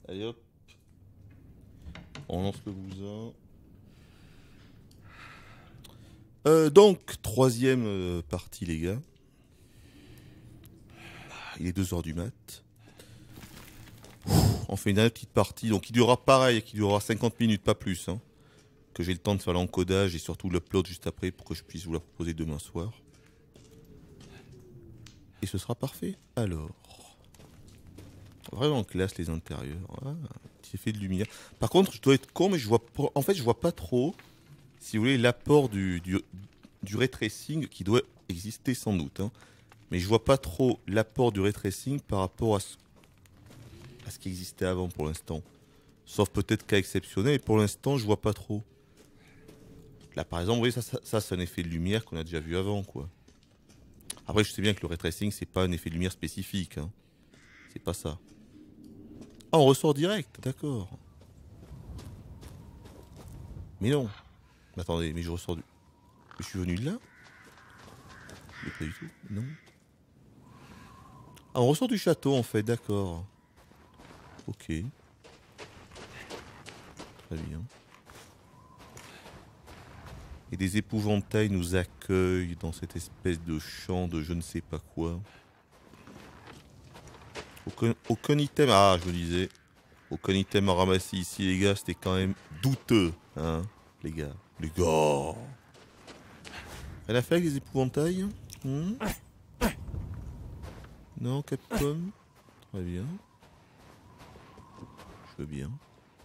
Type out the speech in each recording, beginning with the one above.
Allez hop. On lance le bousin. Donc, troisième partie, les gars. Il est 2 h du mat. On fait une dernière petite partie, donc qui durera pareil, qui durera 50 minutes, pas plus. Hein. Que j'ai le temps de faire l'encodage et surtout l'upload juste après pour que je puisse vous la proposer demain soir. Et ce sera parfait. Alors, vraiment classe les intérieurs. Ah, petit effet de lumière. Par contre, je dois être con, mais je vois pas, en fait, je vois pas trop, si vous voulez, l'apport du ray tracing qui doit exister sans doute. Hein. Mais je vois pas trop l'apport du ray tracing par rapport à ce qui existait avant pour l'instant. Sauf peut-être cas exceptionnel, et pour l'instant, je vois pas trop. Là, par exemple, vous voyez, ça c'est un effet de lumière qu'on a déjà vu avant, quoi. Après, je sais bien que le ray tracing, c'est pas un effet de lumière spécifique. Hein. C'est pas ça. Ah, on ressort direct, d'accord. Mais non. Mais attendez, mais je ressors du... Je suis venu de là? Mais pas du tout, non. Ah, on ressort du château, en fait, d'accord. Ok. Très bien. Et des épouvantails nous accueillent dans cette espèce de champ de je ne sais pas quoi. Aucun item... Ah, je me disais. Aucun item à ramasser ici, les gars. C'était quand même douteux, hein, les gars. Les gars. Elle a fait avec les épouvantails Non, Capcom. Très bien. Je veux bien.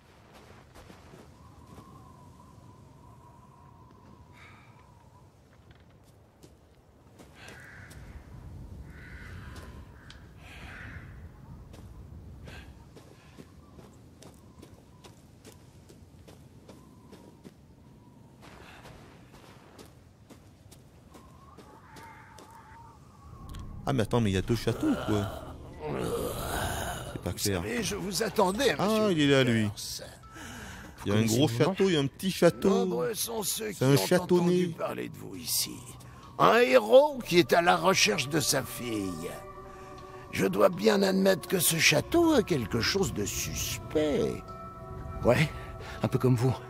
Ah, mais attends, mais il y a 2 châteaux, quoi. C'est pas clair. Vous savez, je vous attendais, monsieur. Ah, il est là, lui. Il y a un gros château, il y a un petit château. Nombreux sont ceux qui C'est un ont châteaunet. entendu parler de vous ici. Un héros qui est à la recherche de sa fille. Je dois bien admettre que ce château a quelque chose de suspect. Ouais, un peu comme vous.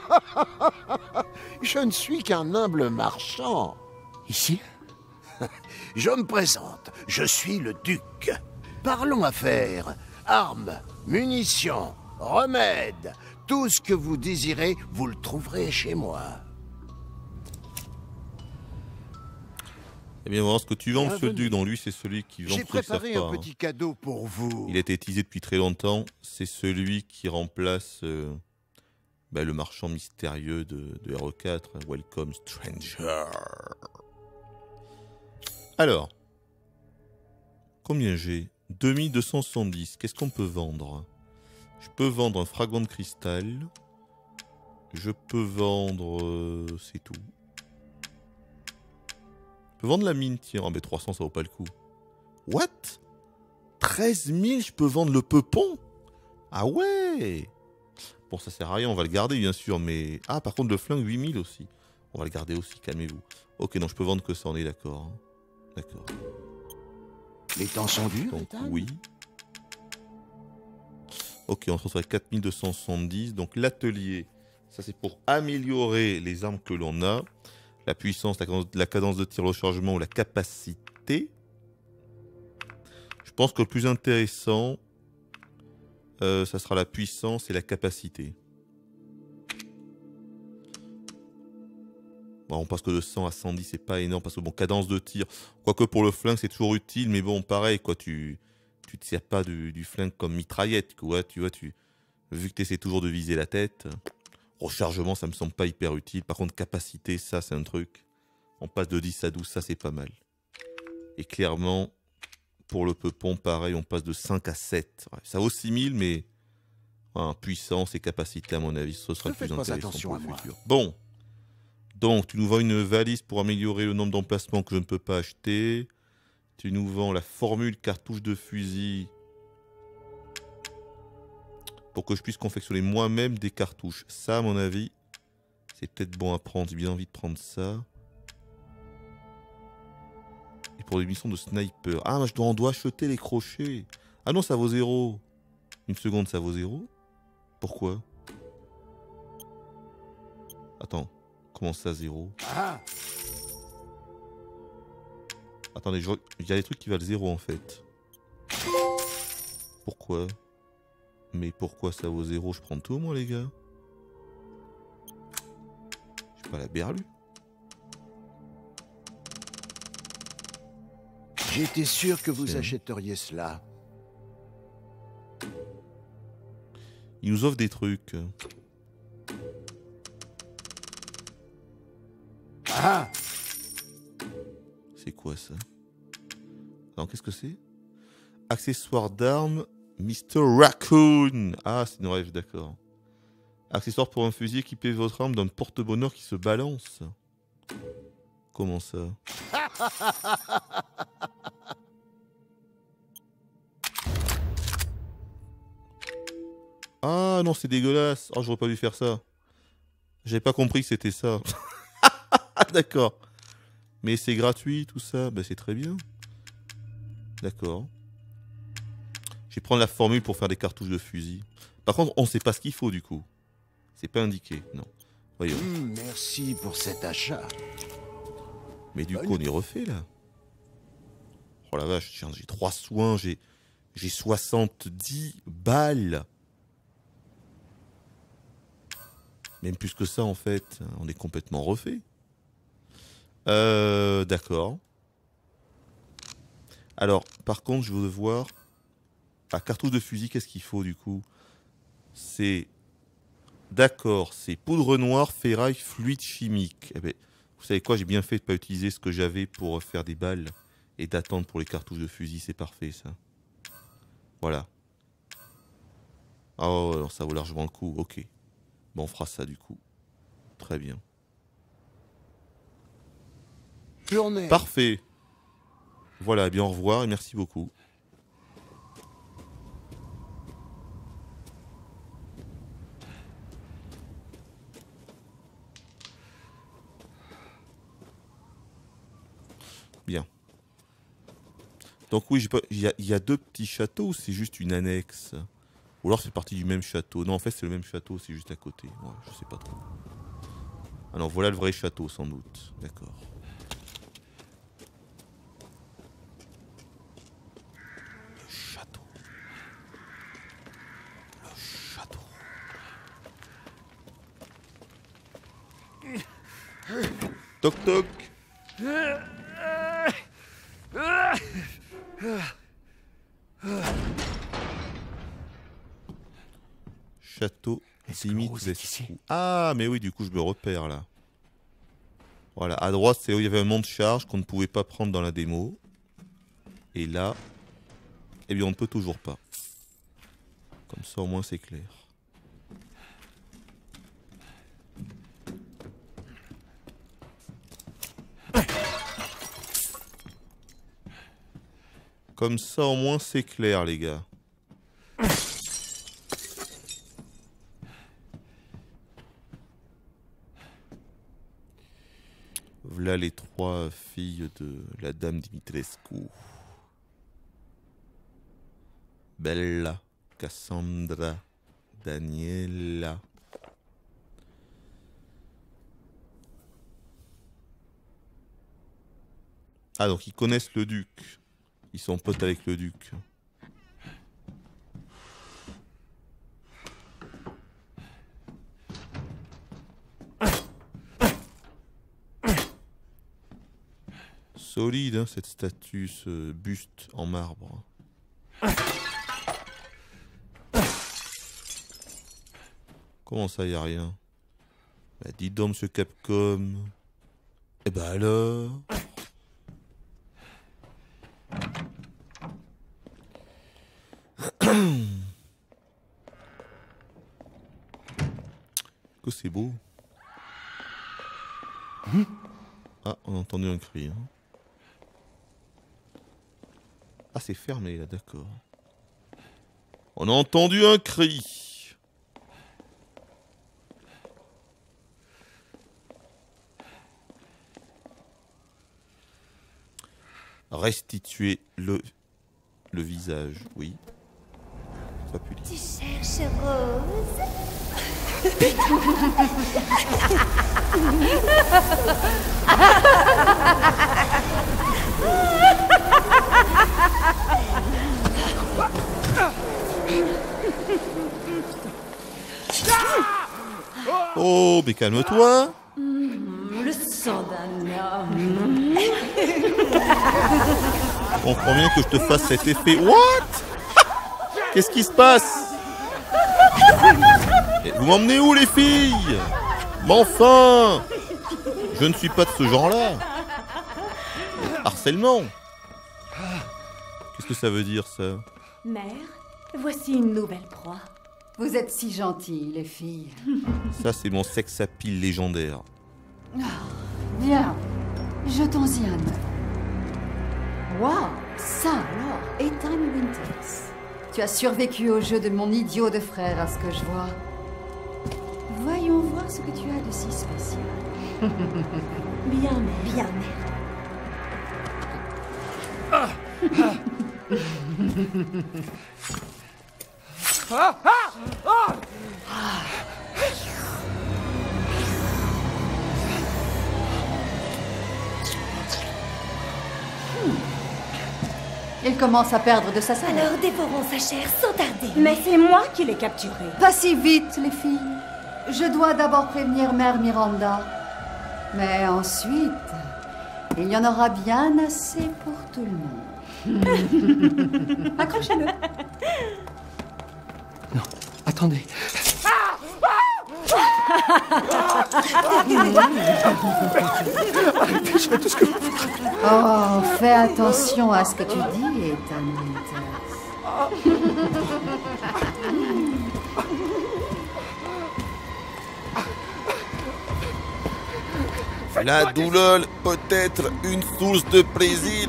Je ne suis qu'un humble marchand. Ici? Je me présente, je suis le duc. Parlons affaires, armes, munitions, remèdes, tout ce que vous désirez, vous le trouverez chez moi. Eh bien, on va voir ce que tu vends, monsieur le Bienvenue. duc. Donc, lui, c'est celui qui vend J'ai ceux qui savent préparé pas. un Hein. petit cadeau pour vous. Il a été utilisé depuis très longtemps. C'est celui qui remplace le marchand mystérieux de RE4. Welcome, stranger. Alors, combien j'ai 2270. Qu'est-ce qu'on peut vendre? Je peux vendre un fragment de cristal. Je peux vendre... c'est tout. Je peux vendre la mine, tiens. Ah, mais 300, ça vaut pas le coup. What? 13 000, je peux vendre le peupon? Ah ouais? Bon, ça sert à rien, on va le garder, bien sûr, mais... Ah, par contre, le flingue, 8 000 aussi. On va le garder aussi, calmez-vous. Ok, non, je peux vendre que ça, on est d'accord. Hein. D'accord. Les temps sont durs, Donc, Ethan. oui. Ok, on se retrouve à 4270. Donc, l'atelier, ça, c'est pour améliorer les armes que l'on a. La puissance, la cadence de tir, le chargement ou la capacité. Je pense que le plus intéressant, ça sera la puissance et la capacité. Bon, on passe que de 100 à 110, c'est pas énorme parce que bon, cadence de tir. Quoique pour le flingue, c'est toujours utile, mais bon, pareil, quoi, tu te sers pas du flingue comme mitraillette, quoi, tu vois, vu que tu essaies toujours de viser la tête. Rechargement, ça me semble pas hyper utile. Par contre, capacité, ça, c'est un truc. On passe de 10 à 12, ça, c'est pas mal. Et clairement, pour le peupon, pareil, on passe de 5 à 7. Ouais, ça vaut 6000, mais puissance et capacité, à mon avis, ce sera Ne le plus faites pas intéressant attention pour à le moi. futur. Bon. Donc, tu nous vends une valise pour améliorer le nombre d'emplacements que je ne peux pas acheter. Tu nous vends la formule cartouche de fusil pour que je puisse confectionner moi-même des cartouches. Ça, à mon avis, c'est peut-être bon à prendre. J'ai bien envie de prendre ça. Et pour des missions de sniper. Ah, on doit acheter les crochets. Ah non, ça vaut 0. Une seconde, ça vaut 0. Pourquoi? Attends, comment ça 0? Ah, Attendez, il y a des trucs qui valent 0 en fait. Pourquoi? Mais pourquoi ça vaut 0? Je prends tout moi les gars. J'ai pas la berlue. j'étais sûr que vous Tiens. achèteriez cela. Il nous offre des trucs. Ah, C'est quoi ça? Alors qu'est-ce que c'est? Accessoire d'armes, Mr. Raccoon. Ah, c'est une rêve, d'accord. Accessoire pour un fusil, équipez votre arme d'un porte-bonheur qui se balance. Comment ça? Ah non, c'est dégueulasse. Oh, j'aurais pas dû faire ça. J'avais pas compris que c'était ça. Ah, d'accord. Mais c'est gratuit, tout ça. Bah, c'est très bien. D'accord. Je vais prendre la formule pour faire des cartouches de fusil. Par contre, on sait pas ce qu'il faut du coup. C'est pas indiqué, non. Voyons. merci pour cet achat. Mais du coup, on est refait là. Oh la vache, tiens, j'ai 3 soins, j'ai 70 balles. Même plus que ça en fait, on est complètement refait. D'accord. Alors, par contre, je veux voir... Ah, cartouche de fusil, qu'est-ce qu'il faut du coup? C'est... D'accord, c'est poudre noire, ferraille, fluide chimique. Eh ben, vous savez quoi, j'ai bien fait de ne pas utiliser ce que j'avais pour faire des balles et d'attendre pour les cartouches de fusil, c'est parfait ça. Voilà. Oh, alors ça vaut largement le coup, ok. Bon, on fera ça du coup. Très bien. Journée. Parfait. Voilà, eh bien au revoir et merci beaucoup. Bien. Donc oui, il y a 2 petits châteaux ou c'est juste une annexe? Ou alors c'est partie du même château? Non, en fait c'est le même château, c'est juste à côté. Ouais, je sais pas trop. Alors voilà le vrai château sans doute. D'accord. Le château. Le château. Toc toc. Château Est-ce que Dimitrescu. Rose est ici? Ah, mais oui, du coup, je me repère là. Voilà, à droite, c'est où il y avait un mont de charge qu'on ne pouvait pas prendre dans la démo. Et là, eh bien, on ne peut toujours pas. Comme ça, au moins, c'est clair. Comme ça, au moins, c'est clair, les gars. Voilà les 3 filles de la dame Dimitrescu. Bella, Cassandra, Daniela. Ah, donc ils connaissent le duc. Ils sont potes avec le duc. Solide, hein, cette statue, ce buste en marbre. Comment ça, y a rien? Bah, dis donc, monsieur Capcom. Eh ben alors? Que c'est beau. Ah, on a entendu un cri. Hein. Ah, c'est fermé là, d'accord. On a entendu un cri. Restituer le visage, oui. Ça pue. Tu cherches Rose? Oh, mais calme-toi. Le sang d'un homme. On comprend bien que je te fasse cet effet. What? Qu'est-ce qui se passe? Et vous m'emmenez où, les filles? Mais enfin, je ne suis pas de ce genre-là. Harcèlement. Qu'est-ce que ça veut dire, ça? Mère, voici une nouvelle proie. Vous êtes si gentilles, les filles. Ça, c'est mon sex appeal légendaire. Bien, jetons-y un œil. Waouh, ça alors, Ethan Winters. Tu as survécu au jeu de mon idiot de frère, à ce que je vois. Voyons voir ce que tu as de si spécial. Bien, mère. Bien, mère. Il commence à perdre de sa saveur. Alors dévorons sa chair sans tarder. Mais c'est moi qui l'ai capturé. Pas si vite, les filles. Je dois d'abord prévenir Mère Miranda. Mais ensuite, il y en aura bien assez pour tout le monde. Accrochez-le. Non, attendez. Oh, fais attention à ce que tu dis, Ethan Winters. La douleur peut être une source de plaisir.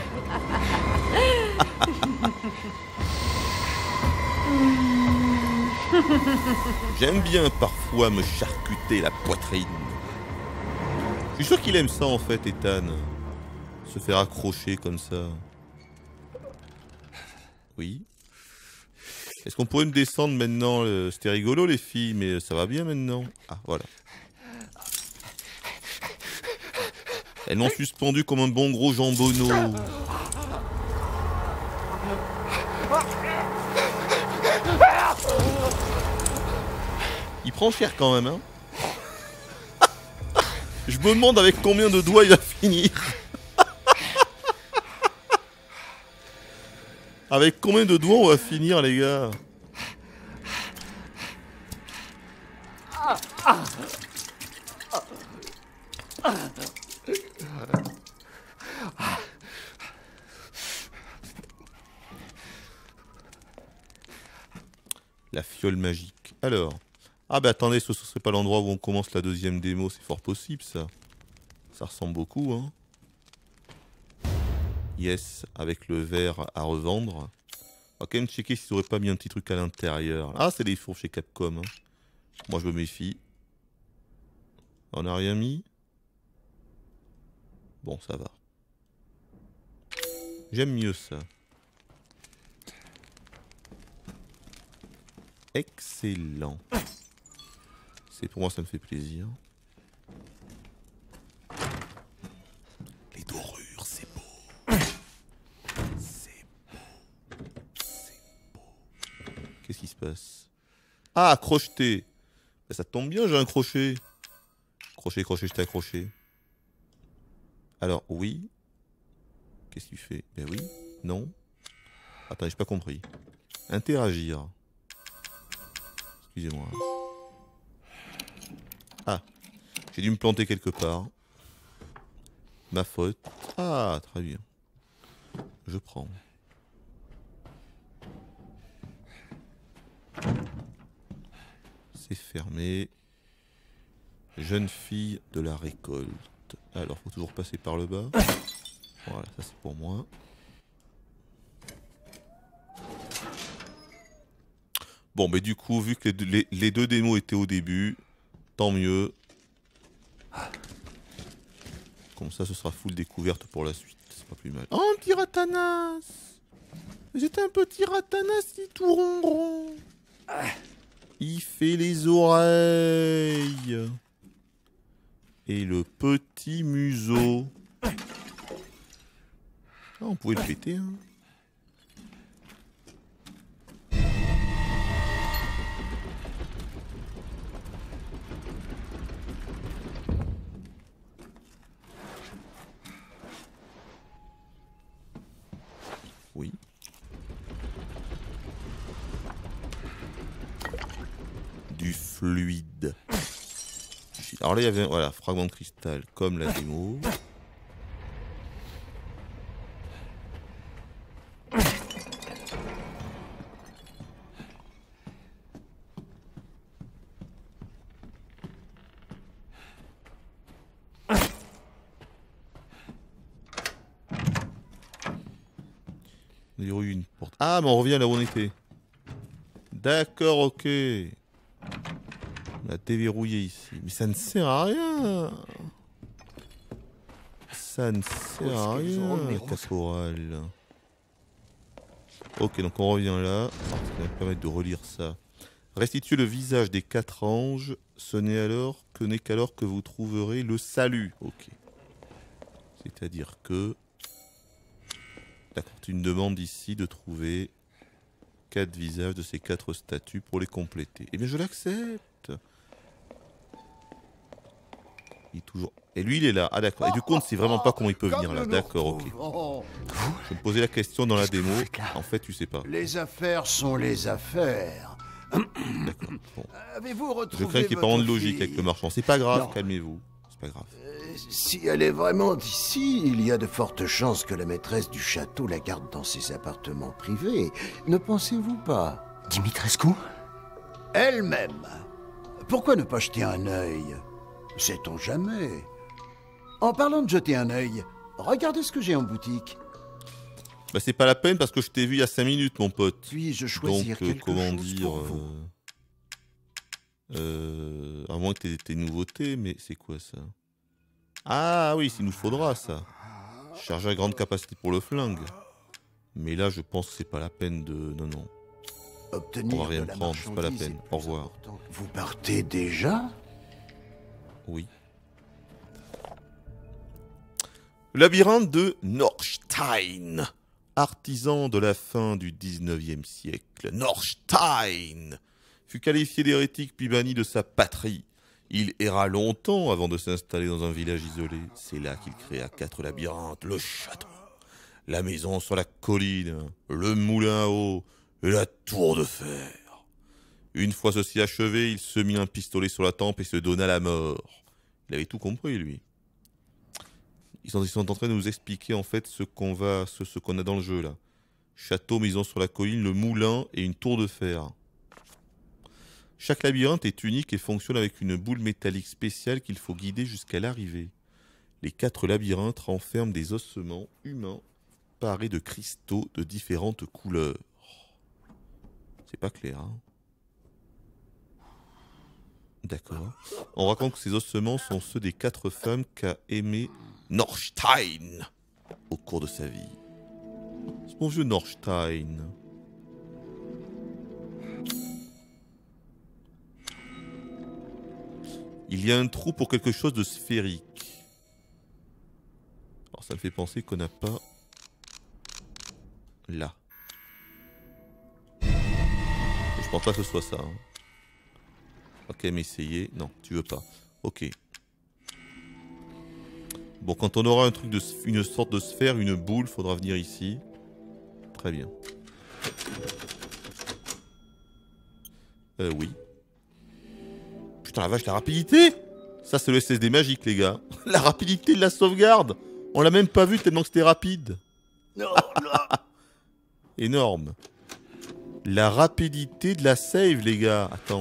J'aime bien parfois me charcuter la poitrine. Je suis sûr qu'il aime ça en fait, Ethan. Se faire accrocher comme ça. Oui. Est-ce qu'on pourrait me descendre maintenant? C'était rigolo les filles, mais ça va bien maintenant. Ah, voilà. Elles m'ont suspendu comme un bon gros jambonneau. Il prend cher quand même, hein. Je me demande avec combien de doigts il va finir. Avec combien de doigts on va finir, les gars? La fiole magique. Alors. Ah bah attendez, ce serait pas l'endroit où on commence la deuxième démo, c'est fort possible ça. Ça ressemble beaucoup, hein. Yes, avec le verre à revendre. On va quand même checker s'ils auraient pas mis un petit truc à l'intérieur. Ah, c'est des fours chez Capcom, hein. Moi je me méfie. On a rien mis? Bon, ça va. J'aime mieux ça. Excellent. C'est pour moi, ça me fait plaisir. Les dorures, c'est beau. C'est beau. C'est beau. Qu'est-ce qui se passe? Ah, crocheté. Ben, ça tombe bien, j'ai un crochet. Crochet, crochet, je t'ai accroché. Alors, oui. Qu'est-ce que tu fais? Ben oui. Non. Attends, j'ai pas compris. Interagir. Excusez-moi. Ah, j'ai dû me planter quelque part. Ma faute. Ah, très bien. Je prends. C'est fermé. Jeune fille de la récolte. Alors, faut toujours passer par le bas. Voilà, ça c'est pour moi. Bon, mais du coup, vu que les deux démos étaient au début, tant mieux. Comme ça, ce sera full découverte pour la suite. C'est pas plus mal. Oh, un petit ratanas! J'étais un petit ratanas, tout ronron! Il fait les oreilles. Et le petit museau. Ah, on pouvait le péter, hein. Oui. Du fluide. Alors là, il y avait voilà, fragment de cristal comme la démo. On a eu une porte. Ah, mais on revient là où on était. D'accord, ok. On a déverrouillé ici. Mais ça ne sert à rien. Ça ne sert à rien, caporal. Ok, donc on revient là. Ça va me permettre de relire ça. Restituez le visage des 4 anges. Ce n'est qu'alors que vous trouverez le salut. Ok. C'est-à-dire que... D'accord, tu me demandes ici de trouver 4 visages de ces 4 statues pour les compléter. Eh bien, je l'accepte. Il est toujours... Et lui, il est là. Ah, d'accord. Et du coup, on ne sait vraiment pas comment il peut venir là. D'accord, ok. Je me posais la question dans la démo. En fait, tu sais pas. Les affaires sont les affaires. D'accord. Bon. Avez-vous retrouvé Je crains qu'il n'y ait pas vraiment de logique avec le marchand. C'est pas grave, Non. calmez-vous. C'est pas grave. Si elle est vraiment d'ici, il y a de fortes chances que la maîtresse du château la garde dans ses appartements privés. Ne pensez-vous pas? Dimitrescu? Elle-même. Pourquoi ne pas jeter un œil? Sait-on jamais? En parlant de jeter un œil, regardez ce que j'ai en boutique. Bah, c'est pas la peine parce que je t'ai vu il y a 5 minutes, mon pote. Puis-je choisir Donc, quelque comment chose dire... pour vous? À moins que t'aies tes nouveautés, mais c'est quoi ça? Ah oui, il nous faudra ça. Chargeur à grande capacité pour le flingue. Mais là, je pense que c'est pas la peine de... Non, non. Obtenir On va rien de la prendre, c'est pas la marchandise peine. est plus Au revoir. important. Vous partez déjà? Oui. Labyrinthe de Norstein. Artisan de la fin du 19e siècle, Norstein fut qualifié d'hérétique puis banni de sa patrie. Il erra longtemps avant de s'installer dans un village isolé. C'est là qu'il créa 4 labyrinthes, le château, la maison sur la colline, le moulin à eau et la tour de fer. Une fois ceci achevé, il se mit un pistolet sur la tempe et se donna la mort. Il avait tout compris, lui. Ils sont en train de nous expliquer en fait ce qu'on a dans le jeu là. Château, maison sur la colline, le moulin et une tour de fer. Chaque labyrinthe est unique et fonctionne avec une boule métallique spéciale qu'il faut guider jusqu'à l'arrivée. Les 4 labyrinthes renferment des ossements humains parés de cristaux de différentes couleurs. C'est pas clair, hein? D'accord. On raconte que ces ossements sont ceux des 4 femmes qu'a aimé Norstein au cours de sa vie. C'est mon vieux Norstein. Il y a un trou pour quelque chose de sphérique. Alors ça me fait penser qu'on n'a pas... Là. Et je pense pas que ce soit ça. Hein. Ok, mais essayez. Non, tu veux pas. Ok. Bon, quand on aura un truc une sorte de sphère, une boule, faudra venir ici. Très bien. Oui. Putain la vache, la rapidité! Ça c'est le SSD magique les gars. La rapidité de la sauvegarde! On l'a même pas vu tellement que c'était rapide. Non, non. Énorme. La rapidité de la save les gars. Attends.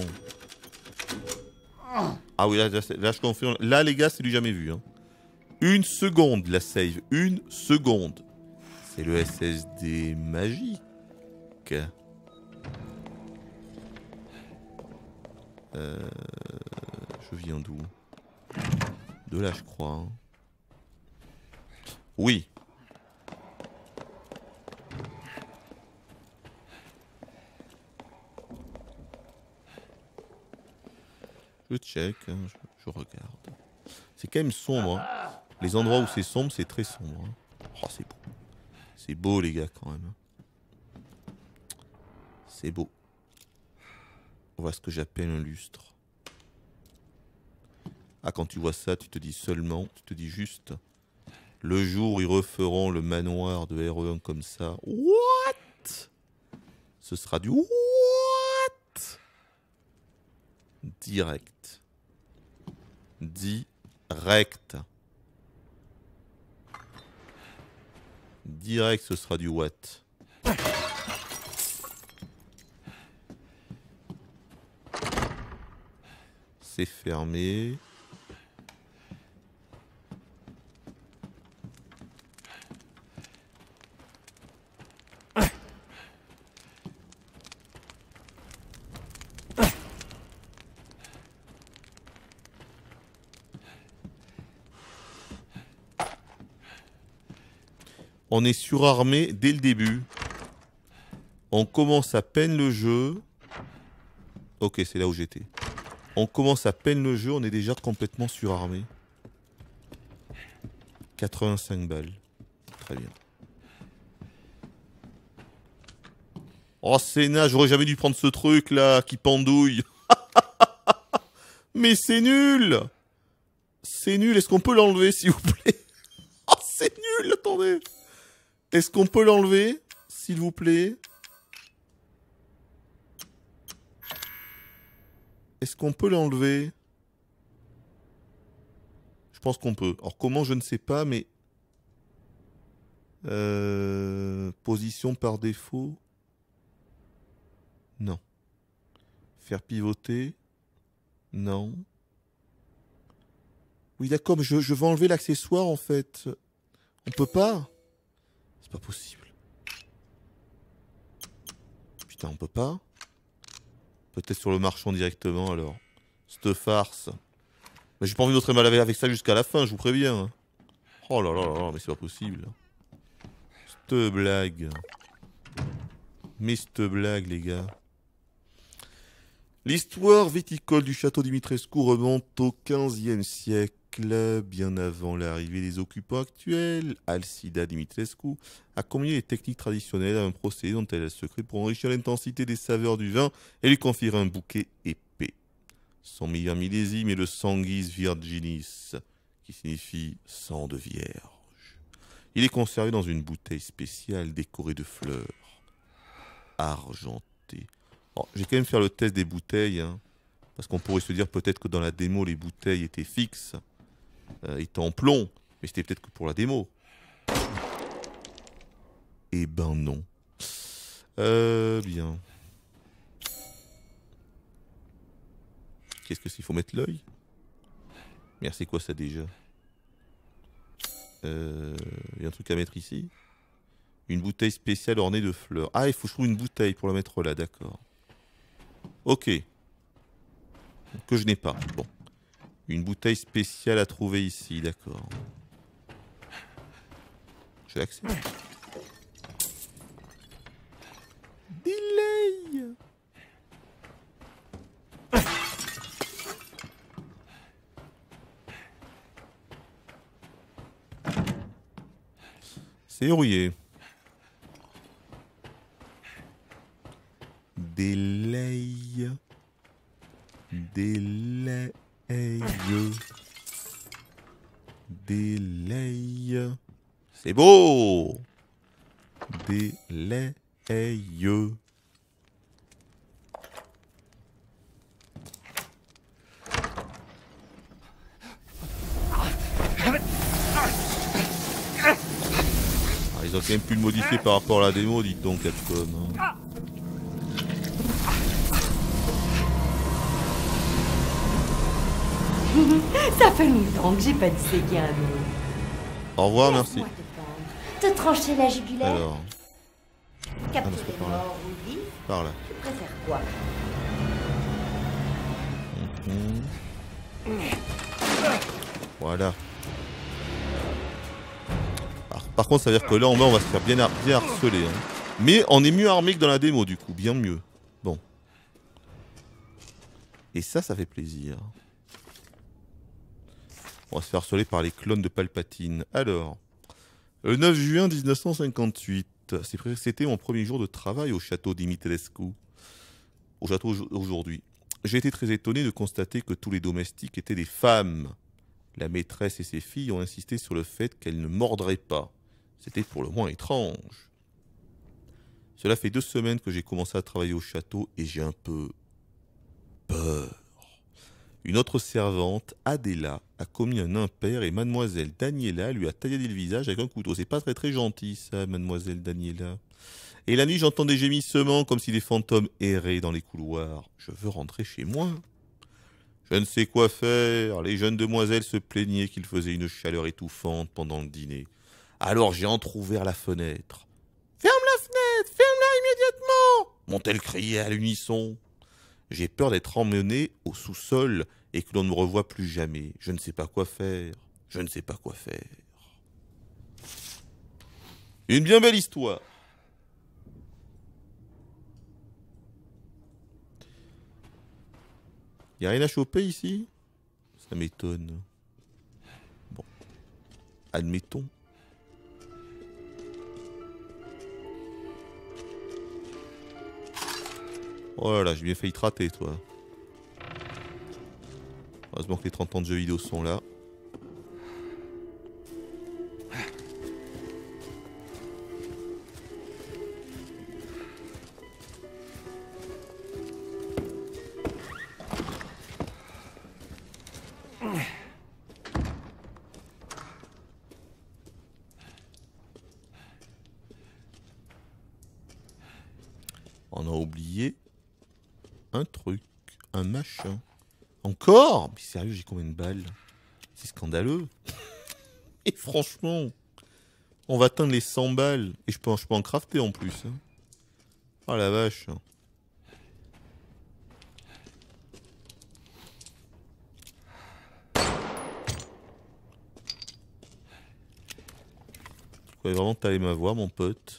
Ah oui, là je confirme. Là les gars, c'est du jamais vu. Hein. 1 seconde la save. 1 seconde. C'est le SSD magique. Je viens d'où? De là, je crois. Hein. Oui. Je check, hein, je regarde. C'est quand même sombre. Hein. Les endroits où c'est sombre, c'est très sombre. Hein. Oh, c'est beau. C'est beau, les gars, quand même. C'est beau. On voit ce que j'appelle un lustre. Ah, quand tu vois ça, tu te dis seulement, tu te dis juste, le jour où ils referont le manoir de RE1 comme ça, what? Ce sera du what? Direct. Direct. Direct, ce sera du what? C'est fermé. On est surarmé dès le début. On commence à peine le jeu. Ok, c'est là où j'étais. On commence à peine le jeu, on est déjà complètement surarmé. 85 balles. Très bien. Oh, Sénat, j'aurais jamais dû prendre ce truc là qui pendouille. Mais c'est nul. C'est nul, est-ce qu'on peut l'enlever s'il vous plaît? Oh, c'est nul, attendez. Est-ce qu'on peut l'enlever, s'il vous plaît? Est-ce qu'on peut l'enlever? Je pense qu'on peut. Alors comment, je ne sais pas, mais... Position par défaut. Non. Faire pivoter. Non. Oui, d'accord, mais je veux enlever l'accessoire, en fait. On peut pas? C'est pas possible. Putain, on peut pas? Peut-être sur le marchand directement, alors. Cette farce. Mais j'ai pas envie d'être mal avec ça jusqu'à la fin, je vous préviens. Oh là là là là, mais c'est pas possible. Cette blague. Mais cette blague, les gars. L'histoire viticole du château Dimitrescu remonte au XVe siècle, bien avant l'arrivée des occupants actuels. Alcida Dimitrescu a combiné les techniques traditionnelles à un procédé dont elle a le secret pour enrichir l'intensité des saveurs du vin et lui conférer un bouquet épais. Son meilleur millésime est le Sanguis Virginis, qui signifie sang de vierge. Il est conservé dans une bouteille spéciale décorée de fleurs argentées. Oh, j'ai quand même fait le test des bouteilles, hein, parce qu'on pourrait se dire peut-être que dans la démo les bouteilles étaient fixes, étaient en plomb, mais c'était peut-être que pour la démo. Eh ben non. Bien. Qu'est-ce que c'est? Il faut mettre l'œil? Merde, c'est quoi ça déjà? Il y a un truc à mettre ici. Une bouteille spéciale ornée de fleurs. Ah, il faut que je trouve une bouteille pour la mettre là, d'accord. Ok. Que je n'ai pas. Bon. Une bouteille spéciale à trouver ici, d'accord. J'ai accès. Delay. C'est verrouillé. Delay. Delay. Delay. C'est beau. Delay. Ils ont quand même pu le modifier par rapport à la démo, dites donc, Capcom. Hein. Ça fait longtemps que j'ai pas disséqué un os. Au revoir, merci. Laisse-moi te trancher la jugulaire. Alors, Capturer par là. mort ou vif, par là. tu préfères quoi? Voilà. Par contre, ça veut dire que là, en bas, on va se faire bien harceler. Hein. Mais on est mieux armé que dans la démo, du coup. Bien mieux. Bon. Et ça fait plaisir. On va se faire harceler par les clones de Palpatine. Alors, le 9 juin 1958, c'était mon premier jour de travail au château Dimitrescu. Au château aujourd'hui. J'ai été très étonné de constater que tous les domestiques étaient des femmes. La maîtresse et ses filles ont insisté sur le fait qu'elles ne mordraient pas. C'était pour le moins étrange. Cela fait 2 semaines que j'ai commencé à travailler au château et j'ai un peu peur. Une autre servante, Adela, a commis un impair et mademoiselle Daniela lui a taillé le visage avec un couteau. C'est pas très gentil ça, mademoiselle Daniela. Et la nuit, j'entends des gémissements comme si des fantômes erraient dans les couloirs. Je veux rentrer chez moi. Je ne sais quoi faire. Les jeunes demoiselles se plaignaient qu'il faisait une chaleur étouffante pendant le dîner. Alors j'ai entrouvert la fenêtre. « Ferme la fenêtre! Ferme-la immédiatement !» m'ont-elles crié à l'unisson. J'ai peur d'être emmené au sous-sol et que l'on ne me revoie plus jamais. Je ne sais pas quoi faire. Je ne sais pas quoi faire. Une bien belle histoire. Y a rien à choper ici? Ça m'étonne. Bon. Admettons. Oh là là, j'ai bien failli te rater, toi. Heureusement que les 30 ans de jeux vidéo sont là. On a oublié un truc, un machin. Encore? Mais sérieux, j'ai combien de balles? C'est scandaleux. Et franchement, on va atteindre les 100 balles. Et je peux en crafter en plus. Hein. Oh la vache. Tu croyais vraiment que t'allais m'avoir, mon pote?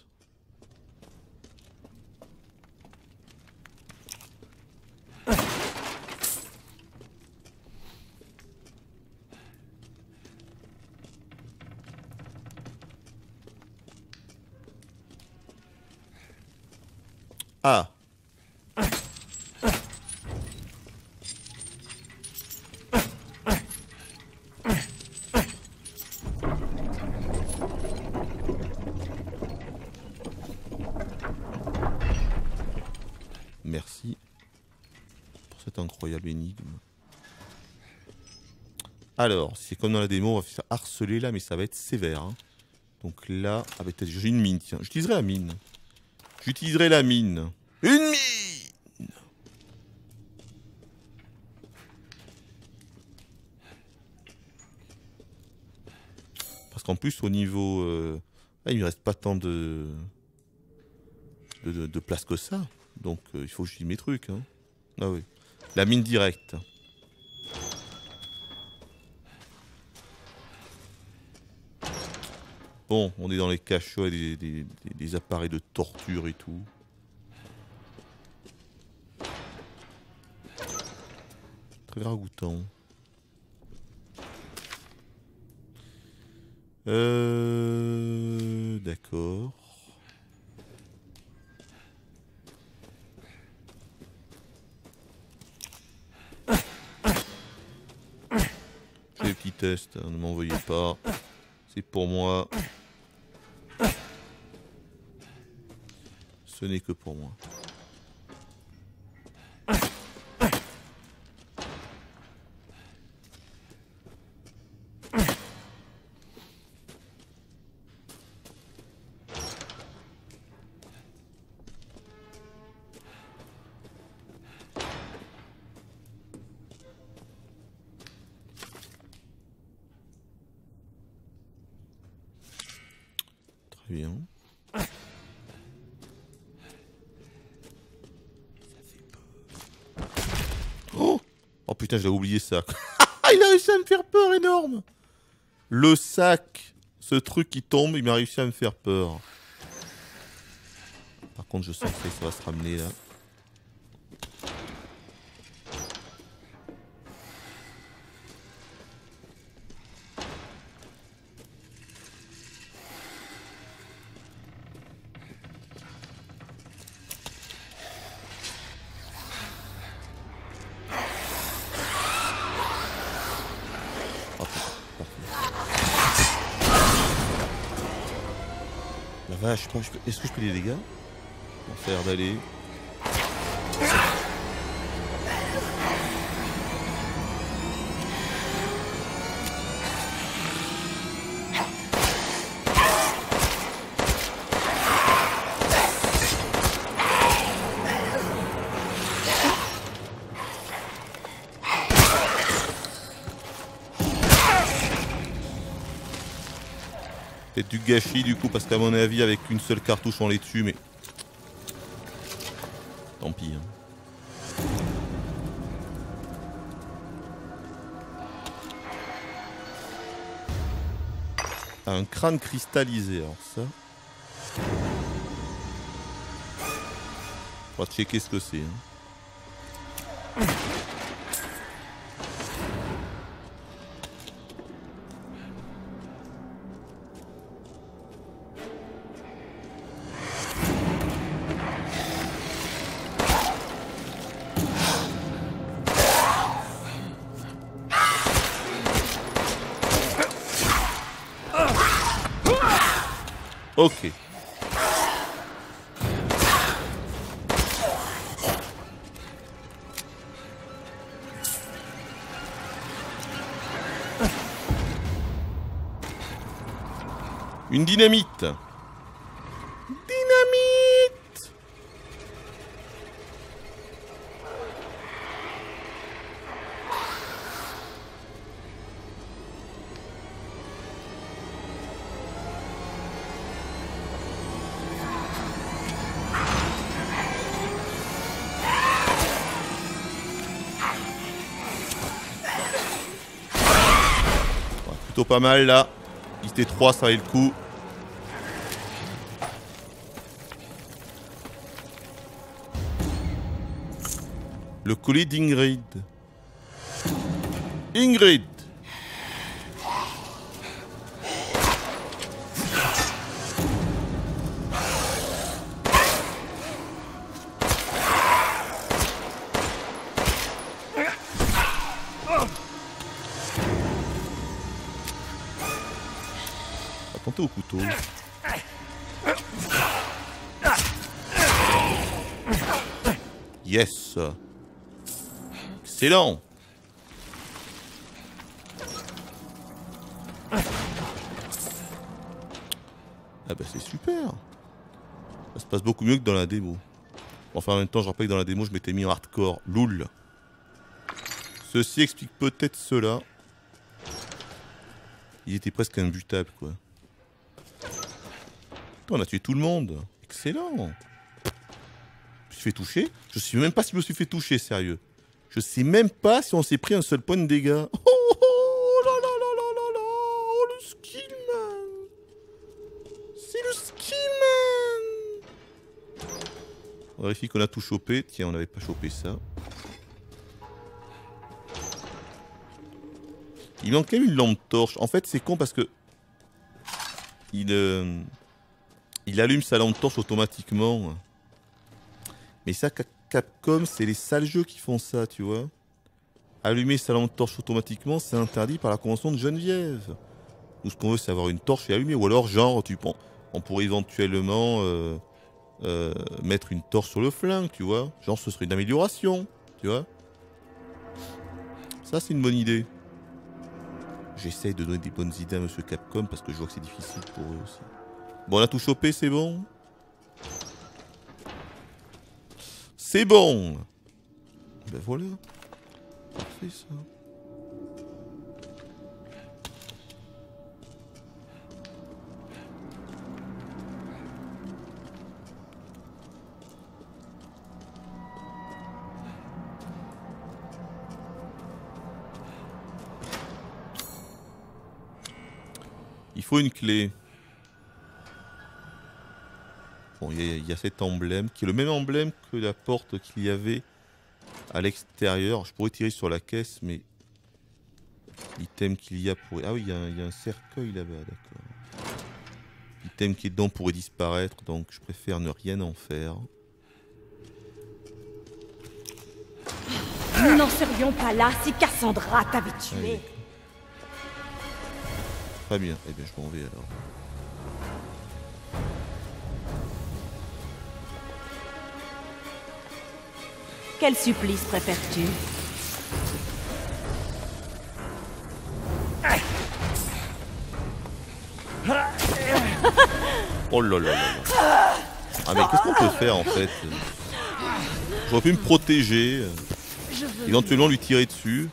Ah. Merci pour cette incroyable énigme. Alors, c'est comme dans la démo, on va se faire harceler là, mais ça va être sévère. Hein. Donc là, ah bah, j'ai une mine, tiens. J'utiliserai la mine. J'utiliserai la mine. Une mine! Parce qu'en plus, au niveau... ah, il ne me reste pas tant de place que ça. Donc, il faut que je dise mes trucs. Hein. Ah oui. La mine directe. Bon, on est dans les cachots et des appareils de torture et tout. Très ragoûtant. D'accord. C'est des petits tests, hein, ne m'envoyez pas. C'est pour moi. Ce n'est que pour moi. Très bien. Oh putain, j'avais oublié ça. Il a réussi à me faire peur, énorme. Le sac, ce truc qui tombe, il m'a réussi à me faire peur. Par contre, je sens que ça va se ramener là. vache, est-ce que je peux les dégâts? On va faire d'aller. Peut-être du gâchis du coup, parce qu'à mon avis, avec une seule cartouche on les tue, mais... Tant pis. Hein. Un crâne cristallisé, alors ça... On va checker ce que c'est. Hein. Ok. Une dynamite. Dynamite. Plutôt pas mal là. Liste 3, ça valait le coup. Le colis d'Ingrid. Ingrid. Attendez au couteau. Yes. Excellent. Ah bah c'est super. Ça se passe beaucoup mieux que dans la démo. Enfin en même temps je rappelle que dans la démo je m'étais mis en hardcore. Loul. Ceci explique peut-être cela. Il était presque imbutable quoi. Putain, on a tué tout le monde. Excellent. Je me suis fait toucher. Je sais même pas si je me suis fait toucher, sérieux. Je sais même pas si on s'est pris un seul point de dégâts. Oh, oh là là là là là là. Oh le skill man. C'est le skill man. On vérifie qu'on a tout chopé. Tiens, on n'avait pas chopé ça. Il manque quand même une lampe torche. En fait, c'est con parce que il allume sa lampe torche automatiquement. Mais ça, Capcom, c'est les sales jeux qui font ça, tu vois. Allumer sa lampe torche automatiquement, c'est interdit par la convention de Geneviève. Nous, ce qu'on veut, c'est avoir une torche et allumer. Ou alors, genre, on pourrait éventuellement mettre une torche sur le flingue, tu vois. Genre, ce serait une amélioration, tu vois. Ça, c'est une bonne idée. J'essaye de donner des bonnes idées à Monsieur Capcom parce que je vois que c'est difficile pour eux aussi. Bon, on a tout chopé, c'est bon. C'est bon. Ben voilà. Parfait ça. Il faut une clé. Bon, il y a cet emblème qui est le même emblème que la porte qu'il y avait à l'extérieur. Je pourrais tirer sur la caisse, mais l'item qu'il y a pourrait... Ah oui, il y a un cercueil là-bas, d'accord. L'item qui est dedans pourrait disparaître, donc je préfère ne rien en faire. Nous n'en serions pas là si Cassandra t'avait tué. Très bien, eh bien je m'en vais alors. Quel supplice préfères-tu? Oh là là là là. Ah mais qu'est-ce qu'on peut faire en fait? J'aurais pu me protéger, éventuellement lui tirer dessus.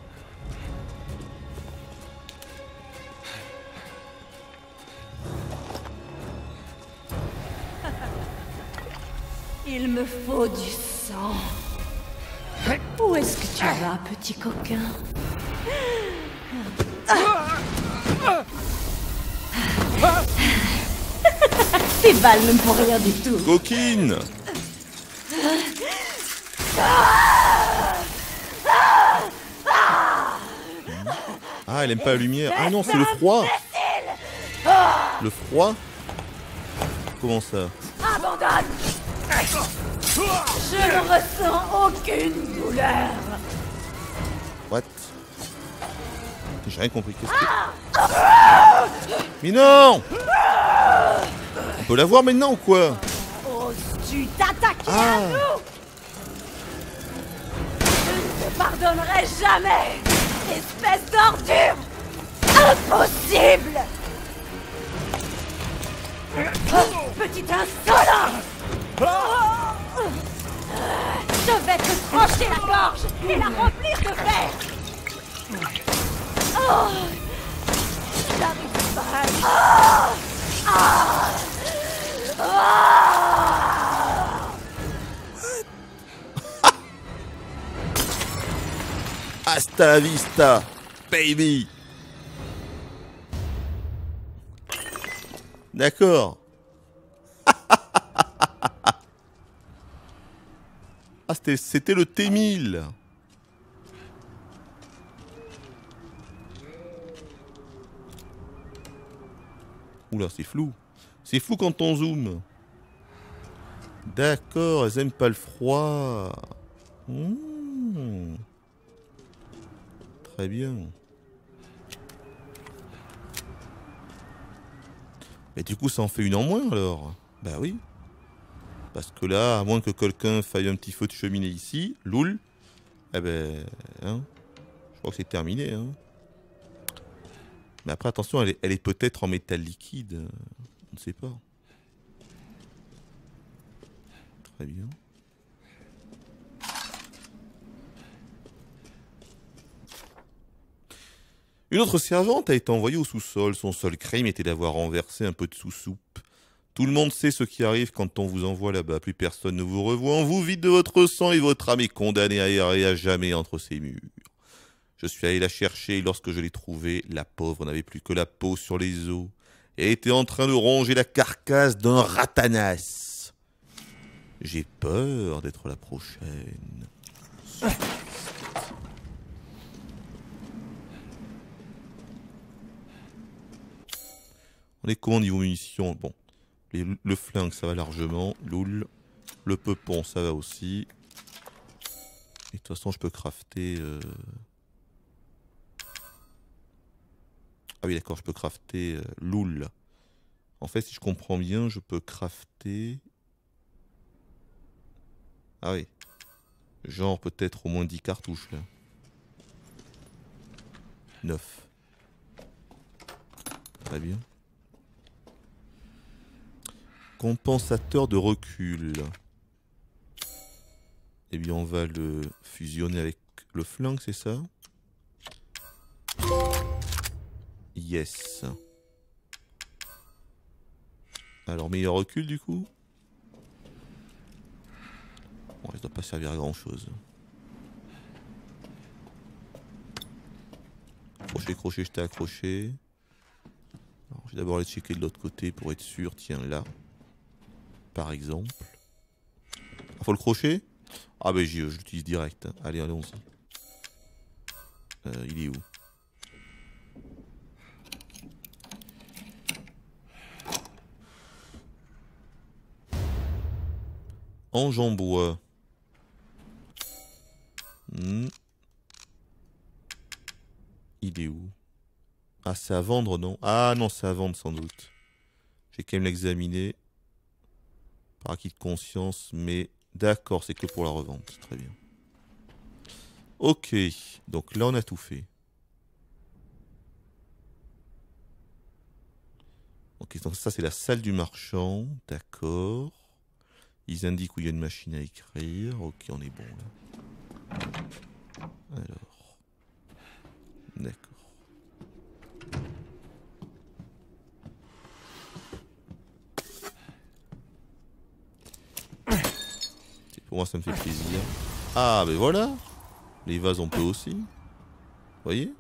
Il me faut du sang. Où est-ce que tu vas, petit coquin? Ces balles ne me font rien du tout. Coquine! Ah, elle aime pas la lumière. Ah non, c'est le froid. Le froid? Comment ça? Abandonne! Je ne ressens aucune douleur. What? J'ai rien compris. Qu'est-ce que... Mais non! On peut la voir maintenant ou quoi? Oses-tu t'attaquer Ah. à nous? Je ne te pardonnerai jamais, espèce d'ordure! Impossible! Petit insolent! Je vais te trancher la gorge et la remplir de fer! Oh, j'arrive pas. Hasta la vista, baby! D'accord. Ah, c'était le T1000. Oula, c'est flou. C'est flou quand on zoome. D'accord, elles aiment pas le froid. Très bien. Mais du coup, ça en fait une en moins alors. Bah oui. Parce que là, à moins que quelqu'un faille un petit feu de cheminée ici, loul, eh ben, hein, je crois que c'est terminé. Hein. Mais après, attention, elle est peut-être en métal liquide. On ne sait pas. Très bien. Une autre servante a été envoyée au sous-sol. Son seul crime était d'avoir renversé un peu de sous-soupe. Tout le monde sait ce qui arrive quand on vous envoie là-bas. Plus personne ne vous revoit. On vous vide de votre sang et votre âme est condamnée à errer à jamais entre ces murs. Je suis allé la chercher et lorsque je l'ai trouvée, la pauvre n'avait plus que la peau sur les os et était en train de ronger la carcasse d'un ratanas. J'ai peur d'être la prochaine. On est comment niveau munitions? Bon, le flingue ça va largement, loul. Le peupon ça va aussi. Et de toute façon je peux crafter... Ah oui d'accord, je peux crafter loul. En fait si je comprends bien, je peux crafter... Ah oui. Genre peut-être au moins 10 cartouches là. 9. Très bien. Compensateur de recul. Eh bien on va le fusionner avec le flingue, c'est ça? Yes. Alors meilleur recul du coup? Bon, ça doit pas servir à grand chose. Crochet, crochet, je t'ai accroché. Alors, je vais d'abord aller checker de l'autre côté pour être sûr. Tiens, là. Par exemple. Ah, faut le crochet? Ah ben je l'utilise direct. Hein. Allez, allons-y. Il est où? Ange en bois. Il est où? Ah, c'est à vendre, non? Ah non, c'est à vendre sans doute. J'ai quand même l'examiner. Par acquis de conscience, mais d'accord, c'est que pour la revente. Très bien. Ok, donc là on a tout fait. Ok, donc ça c'est la salle du marchand, d'accord. Ils indiquent où il y a une machine à écrire. Ok, on est bon là. Alors, d'accord. Pour moi ça me fait plaisir. Ah ben voilà. Les vases on peut aussi. Vous voyez?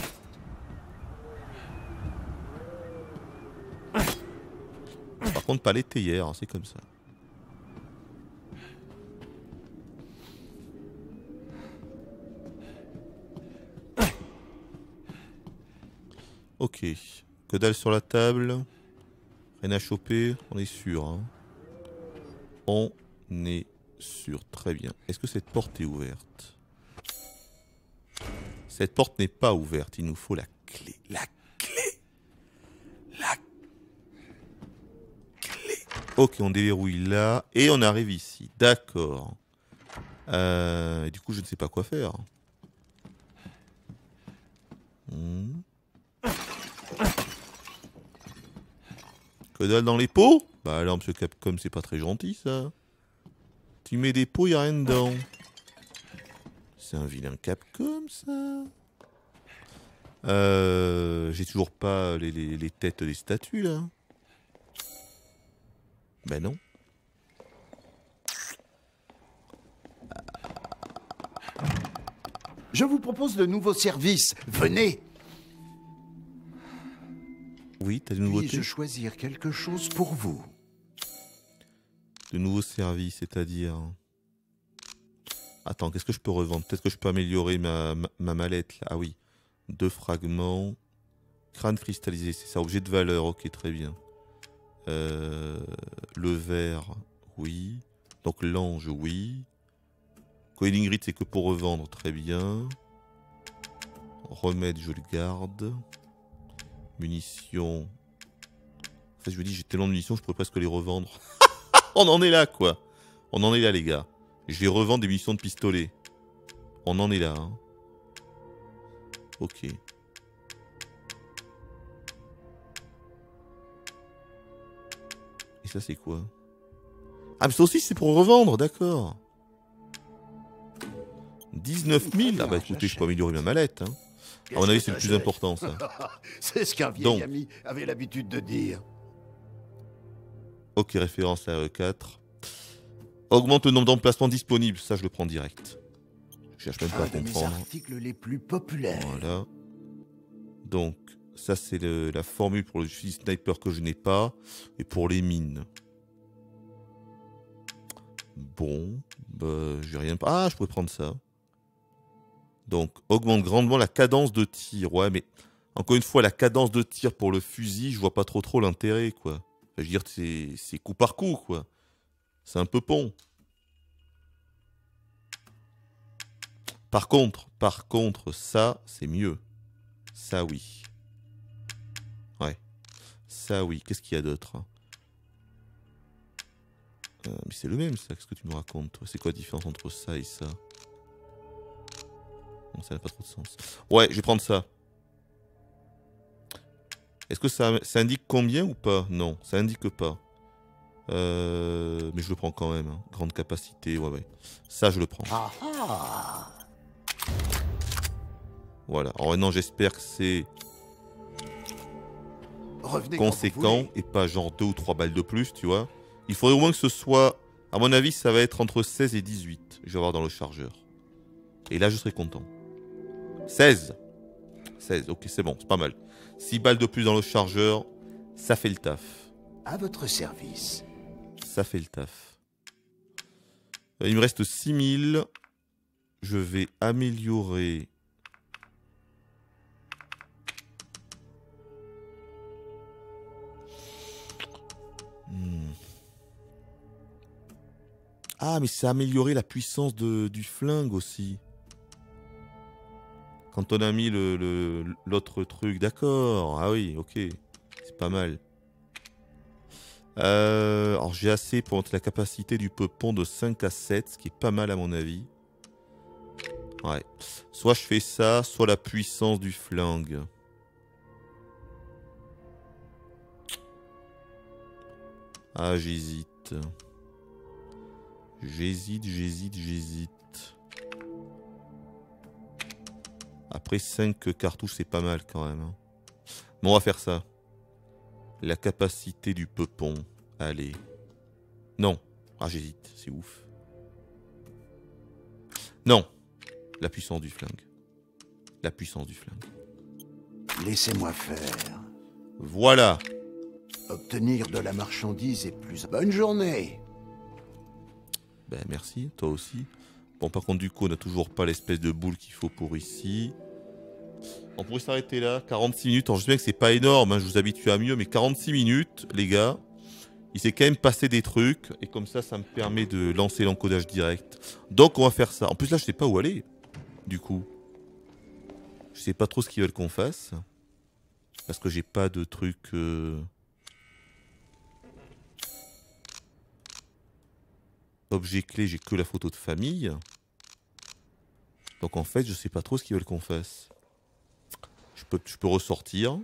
Par contre pas les théières, c'est comme ça. Ok. Que dalle sur la table. Rien à choper, on est sûr. Hein. On est sûr, très bien. Est-ce que cette porte est ouverte? Cette porte n'est pas ouverte, il nous faut la clé. La clé. La clé. Ok, on déverrouille là. Et on arrive ici, d'accord. Du coup, je ne sais pas quoi faire. Que dalle dans les pots? Bah alors, monsieur Capcom, c'est pas très gentil, ça. Tu mets des pots, y a rien dedans. C'est un vilain Capcom, ça. J'ai toujours pas les têtes des statues, là. Ben non. Je vous propose de nouveaux services. Venez. Oui, t'as de nouveautés. Puis-je choisir quelque chose pour vous? De nouveaux services, c'est-à-dire... Attends, qu'est-ce que je peux revendre? Peut-être que je peux améliorer ma mallette, là. Ah oui. 2 fragments. Crâne cristallisé, c'est ça. Objet de valeur, ok, très bien. Le verre, oui. Donc l'ange, oui. Coiling Grid, c'est que pour revendre, très bien. Remède, je le garde. Munitions. En fait, je me dis, j'ai tellement de munitions, je pourrais presque les revendre. On en est là, quoi. On en est là, les gars. Je vais revendre des munitions de pistolet. On en est là. Hein. Ok. Et ça, c'est quoi? Ah, mais ça aussi, c'est pour revendre, d'accord. 19 000. Ah bah écoutez, je peux améliorer ma mallette. Hein. À mon avis, c'est le plus important, ça. C'est ce qu'un vieil ami avait l'habitude de dire. Ok, référence à E4. Augmente le nombre d'emplacements disponibles. Ça, je le prends direct. Je cherche même pas à comprendre. Un des articles les plus populaires. Voilà. Donc, ça, c'est la formule pour le fusil sniper que je n'ai pas. Et pour les mines. Bon. Bah, j'ai rien. Ah, je pourrais prendre ça. Donc, augmente grandement la cadence de tir. Ouais, mais encore une fois, la cadence de tir pour le fusil, je vois pas trop l'intérêt, quoi. Enfin, je veux dire, c'est coup par coup, quoi. C'est un peu pont. Par contre, ça, c'est mieux. Ça, oui. Ouais. Ça, oui. Qu'est-ce qu'il y a d'autre? Mais c'est le même, ça. Qu'est-ce que tu me racontes, toi? C'est quoi la différence entre ça et ça? Non, ça n'a pas trop de sens. Ouais, je vais prendre ça. Est-ce que ça indique combien ou pas? Non, ça indique pas. Mais je le prends quand même. Hein. Grande capacité, ouais. Ça, je le prends. Voilà. Alors maintenant, j'espère que c'est conséquent et pas genre 2 ou 3 balles de plus, tu vois. Il faudrait au moins que ce soit... À mon avis, ça va être entre 16 et 18. Je vais avoir dans le chargeur. Et là, je serai content. 16. 16, ok, c'est bon, c'est pas mal. 6 balles de plus dans le chargeur, ça fait le taf. À votre service. Ça fait le taf. Il me reste 6000. Je vais améliorer... Ah, mais ça a amélioré la puissance du flingue aussi. Quand on a mis l'autre truc, d'accord. Ah oui, ok. C'est pas mal. Alors j'ai assez pour monter la capacité du peupon de 5 à 7, ce qui est pas mal à mon avis. Ouais. Soit je fais ça, soit la puissance du flingue. Ah, j'hésite. J'hésite. Après 5 cartouches, c'est pas mal quand même. Hein. Bon, on va faire ça. La capacité du peupon. Allez. Non. Ah, j'hésite. C'est ouf. Non. La puissance du flingue. La puissance du flingue. Laissez-moi faire. Voilà. Obtenir de la marchandise est plus... Bonne journée. Ben merci, toi aussi. Bon, par contre, du coup, on n'a toujours pas l'espèce de boule qu'il faut pour ici. On pourrait s'arrêter là. 46 minutes. Alors, je sais bien que c'est pas énorme, hein, je vous habitue à mieux, mais 46 minutes, les gars. Il s'est quand même passé des trucs. Et comme ça me permet de lancer l'encodage direct. Donc, on va faire ça. En plus, là, je sais pas où aller. Du coup. Je sais pas trop ce qu'ils veulent qu'on fasse. Parce que j'ai pas de truc... Objet clé, j'ai que la photo de famille. Donc en fait, je sais pas trop ce qu'ils veulent qu'on fasse. Je peux ressortir.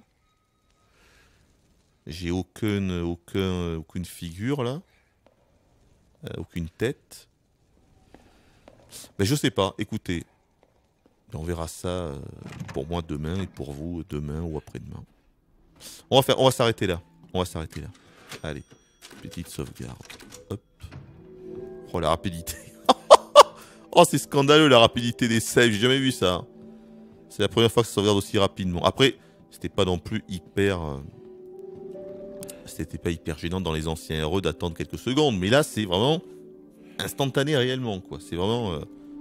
J'ai aucune figure là. Aucune tête. Mais je sais pas, écoutez. On verra ça pour moi demain et pour vous demain ou après-demain. On va s'arrêter là. Allez, petite sauvegarde. Hop. Oh la rapidité. Oh c'est scandaleux la rapidité des saves, j'ai jamais vu ça. C'est la première fois que ça sauvegarde aussi rapidement. Après, c'était pas non plus hyper... C'était pas hyper gênant dans les anciens RE d'attendre quelques secondes. Mais là c'est vraiment instantané réellement quoi. C'est vraiment...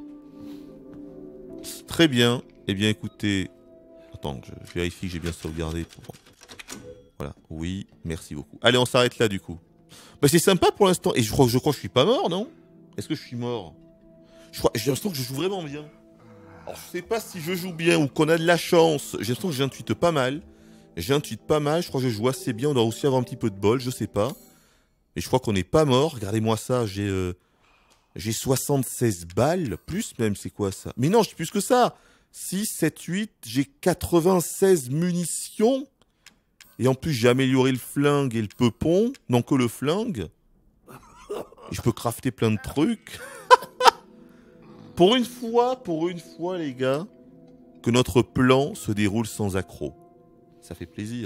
Très bien. Eh bien écoutez... Attends, je vérifie que j'ai bien sauvegardé. Voilà, oui, merci beaucoup. Allez, on s'arrête là du coup. Bah c'est sympa pour l'instant. Et je crois que je suis pas mort, non? Est-ce que je suis mort? J'ai l'impression que je joue vraiment bien. Alors je sais pas si je joue bien ou qu'on a de la chance. J'ai l'impression que j'intuite pas mal. Je crois que je joue assez bien. On doit aussi avoir un petit peu de bol, je sais pas. Mais je crois qu'on n'est pas mort. Regardez-moi ça, j'ai 76 balles. Plus même, c'est quoi ça? Mais non, j'ai plus que ça. 6, 7, 8, j'ai 96 munitions. Et en plus, j'ai amélioré le flingue et le peupon. Non que le flingue. Et je peux crafter plein de trucs. Pour une fois, les gars, que notre plan se déroule sans accroc. Ça fait plaisir.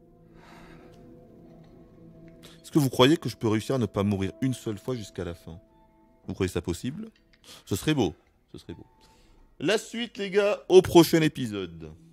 Est-ce que vous croyez que je peux réussir à ne pas mourir une seule fois jusqu'à la fin? Vous croyez ça possible? Ce serait beau. La suite, les gars, au prochain épisode.